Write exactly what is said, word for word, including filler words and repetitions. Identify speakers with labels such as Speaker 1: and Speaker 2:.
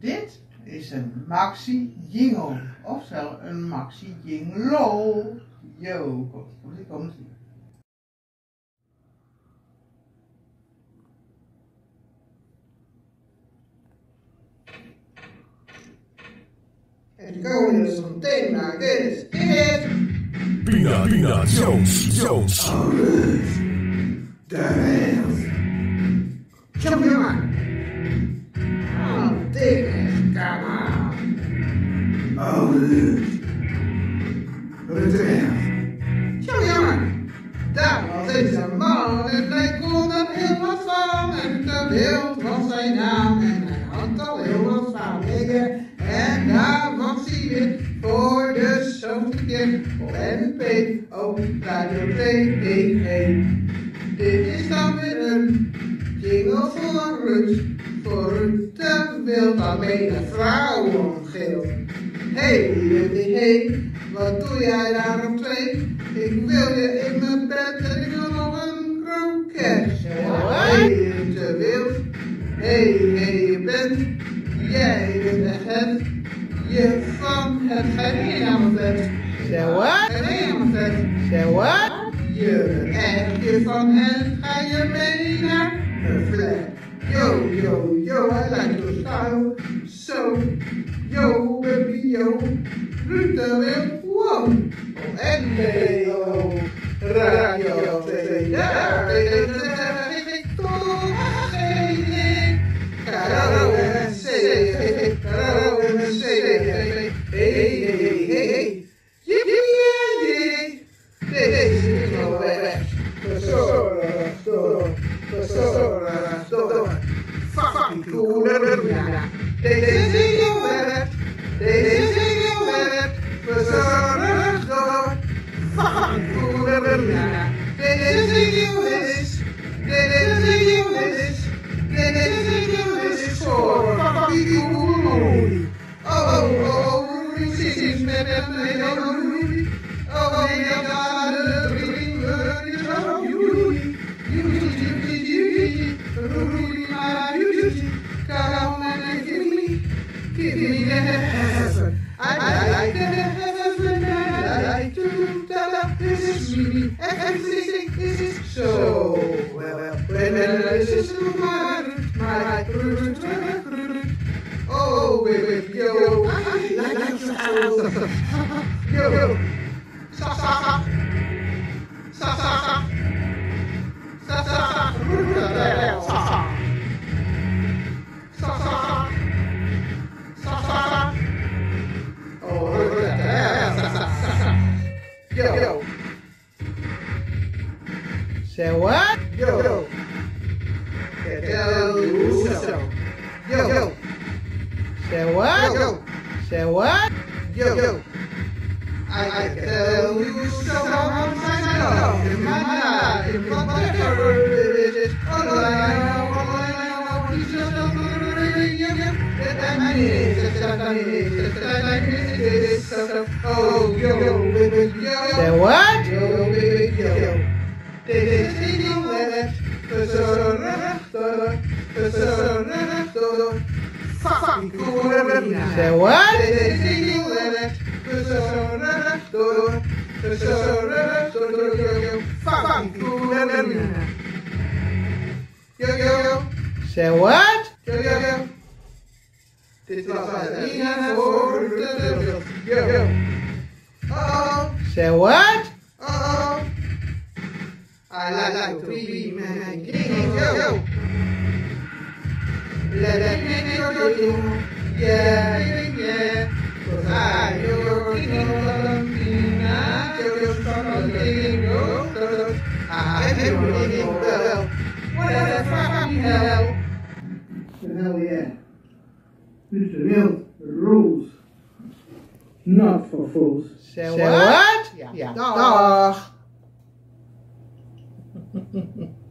Speaker 1: Dit is een maxi jingle, oftewel een maxi jingle. Yo, komt ie, komt ie.
Speaker 2: En going is een thema, this is
Speaker 3: Pina, Pina, Jones, Jones.
Speaker 2: Alright, daar is. Kom jongen. Oh, dit is, come on. Alright. Wat is Kom jongen. Daar was deze man en hij kon er heel wat van. En de beeld was zijn naam en hij had al heel wat van liggen. En daar was hij weer voor de zoveelste keer op N P O Radio twee. Dit is dan weer een jingle voor Ruud, voor Ruud de Wild, waarmee de vrouw omgeelt. Hey, hey, hey, wat doe jij daar om twee? Ik wil je in mijn bed en ik wil nog een kroket. Hey, de Wild, hey, hey, je bent, jij bent echt het, je van het geheim aan mijn bed.
Speaker 1: Say what?
Speaker 2: Geheim aan mijn bed.
Speaker 1: Say what?
Speaker 2: Je bent echt je van het, ga je mee naar een flat. Yo, yo, yo, I like your style. So, yo, baby, yo. Ruud de Wild, wow. Op N P O Radio twee. Daar zeg ik toch geen Caro en C. Caro en C. Hey, hey, hey, hey. Jippie, deze is nog weg. Verzorgd door, verzorgd door. Fucking Cool Rudy. Deze is jouw werk, deze is jouw werk. Verzorgd door, fucking Cool Rudy. Deze is jouw is, deze is jouw is, deze is jouw is voor fucking Cool Rudy. Oh, oh, oh, Rudy zit met hem, oh, Rudy. Oh, nee, dat gaat de Rudy, Rudy, oh, Rudy. Rudy, my beauty, come and give me, give me the heaven. I like the heaven, I like to tell her this is me, everything is so well. When this is my root, my root, my root. Oh, baby, yo, I like to tell her. Yo, yo, sa sa sa, sa sa sa. Sa sa sa, sa sa, sa sa, sa sa, oh, sa sa, sa sa, yo, yo.
Speaker 1: Say what?
Speaker 2: Yo, yo. I tell you so. Yo, yo.
Speaker 1: Say what?
Speaker 2: Yo, yo.
Speaker 1: Say what?
Speaker 2: Yo, yo. I, I tell you so much I know in my life, but whatever it is, all I know, all I know is just a little bit of you. That I need, that I need, that I need, so, oh, yo, yo, baby, yo.
Speaker 1: Say what?
Speaker 2: Yo, baby, yo. Dit is niet onrecht, verzorgd door, verzorgd door, fucking Cool Rudy.
Speaker 1: Say what?
Speaker 2: Dit is niet onrecht. Verzorgd door, verzorgd door, yo, yo, fucking Cool Rudy. Yo, yo, yo.
Speaker 1: Say what?
Speaker 2: Yo, yo, yo. Dit was Erwina voor de wereld. Yo, yo. Oh,
Speaker 1: Say what?
Speaker 2: oh, oh. I like to be man king, yo, yo. Let it make your thing, yeah, yeah. Cause I your king, you're something, yo. I am ringing bell. What the fucking hell? Hell yeah. Ruud de Wild rules. Not for fools.
Speaker 1: Say what?
Speaker 2: Ja,
Speaker 1: Dag.